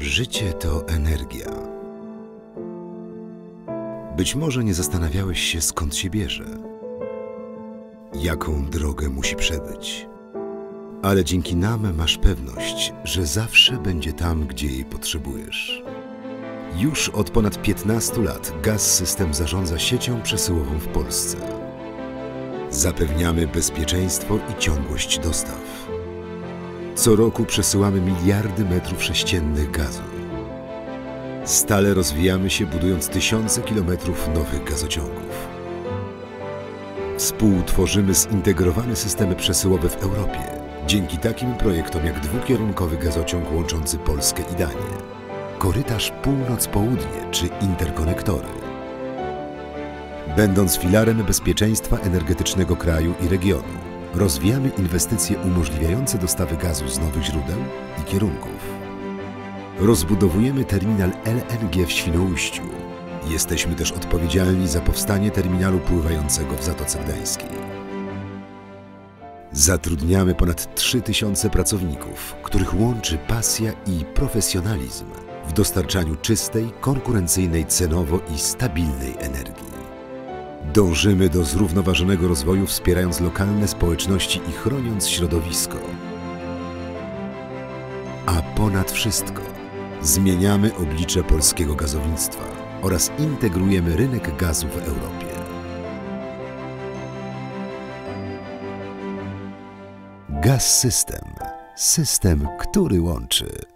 Życie to energia. Być może nie zastanawiałeś się, skąd się bierze, jaką drogę musi przebyć. Ale dzięki nam masz pewność, że zawsze będzie tam, gdzie jej potrzebujesz. Już od ponad 15 lat Gaz-System zarządza siecią przesyłową w Polsce. Zapewniamy bezpieczeństwo i ciągłość dostaw. Co roku przesyłamy miliardy metrów sześciennych gazu. Stale rozwijamy się, budując tysiące kilometrów nowych gazociągów. Współtworzymy zintegrowane systemy przesyłowe w Europie, dzięki takim projektom jak dwukierunkowy gazociąg łączący Polskę i Danię, korytarz północ-południe czy interkonektory. Będąc filarem bezpieczeństwa energetycznego kraju i regionu, rozwijamy inwestycje umożliwiające dostawy gazu z nowych źródeł i kierunków. Rozbudowujemy terminal LNG w Świnoujściu. Jesteśmy też odpowiedzialni za powstanie terminalu pływającego w Zatoce Gdańskiej. Zatrudniamy ponad 3000 pracowników, których łączy pasja i profesjonalizm w dostarczaniu czystej, konkurencyjnej cenowo i stabilnej energii. Dążymy do zrównoważonego rozwoju, wspierając lokalne społeczności i chroniąc środowisko. A ponad wszystko zmieniamy oblicze polskiego gazownictwa oraz integrujemy rynek gazu w Europie. Gaz-System. System, który łączy.